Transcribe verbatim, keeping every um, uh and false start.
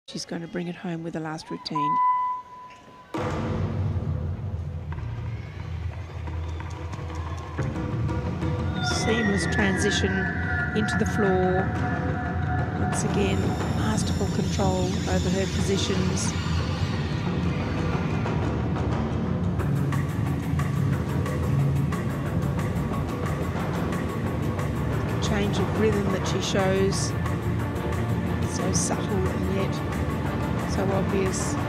She's going to bring it home with the last routine. Seamless transition into the floor. Once again, masterful control over her positions. Change of rhythm that she shows. So subtle and yet so obvious.